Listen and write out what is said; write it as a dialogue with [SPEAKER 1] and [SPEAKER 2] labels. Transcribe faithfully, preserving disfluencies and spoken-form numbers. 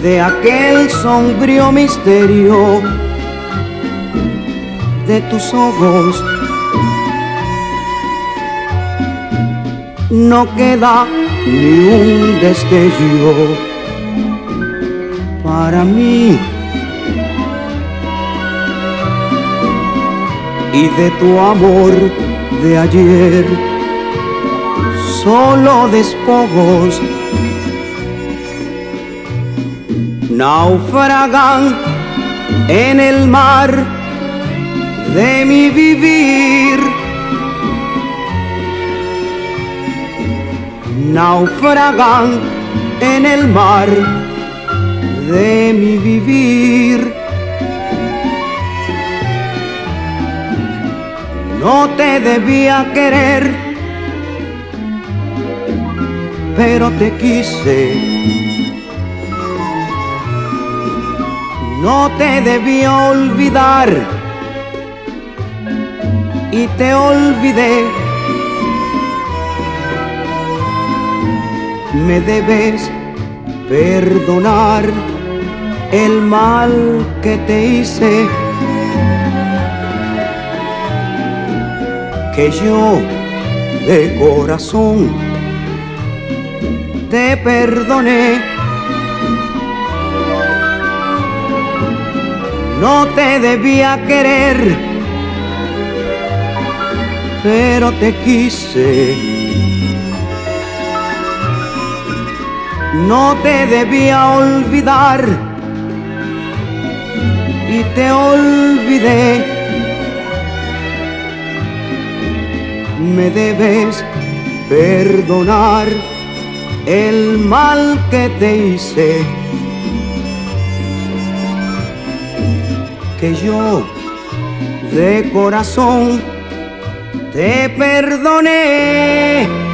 [SPEAKER 1] de aquel sombrío misterio de tus ojos. No queda ni un destello para mí, y de tu amor de ayer solo despojos naufragan en el mar de mi vivir. Naufragan en el mar de mi vivir. No te debía querer, pero te quise. No te debía olvidar y te olvidé. Me debes perdonar el mal que te hice, que yo de corazón te perdoné. No te debía querer, pero te quise. No te debía olvidar y te olvidé. Me debes perdonar el mal que te hice, que yo de corazón te perdoné.